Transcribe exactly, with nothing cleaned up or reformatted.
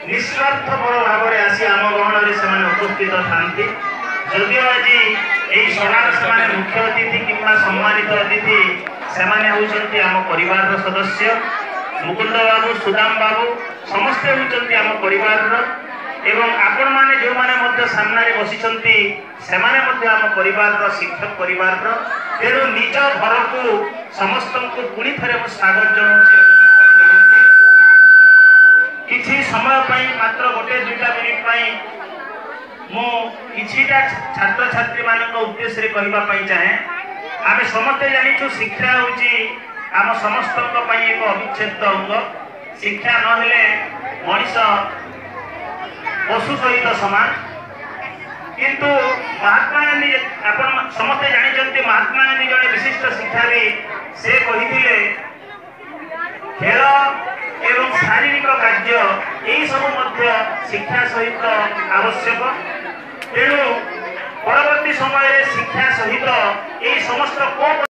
निस्वार्थपर भाव में आसी आम गहन से उपस्थित था जदिव आज यही सभार से मुख्य अतिथि कि सम्मानित अतिथि से होती आम परिवार सदस्य मुकुंद बाबू सुदाम बाबू समस्ते होती आम परिवार एवं आपण मैंने जो मैंने सामने बसी से आम परिवार शिक्षक परिवार तेणु निज घर को समस्त को पुणी थे स्वागत जनाऊँ किसी समय पाई मात्र गोटे दुईटा मिनिट पाई मु किछिटा छात्र छात्री मान उद्देश्य कहवाई चाहे आम समस्ते जाचु शिक्षा हूँ आम समस्त एक अविच्छेद अंग शिक्षा नहेले मनीष पशु सहित समान किंतु महात्मा गांधी आप समस्ते जानते महात्मा गांधी जड़े विशिष्ट शिक्षावी से कही खेल एवं शारीरिक कार्य यही सब शिक्षा सहित आवश्यक तेणु परवर्ती समय शिक्षा सहित यही समस्त को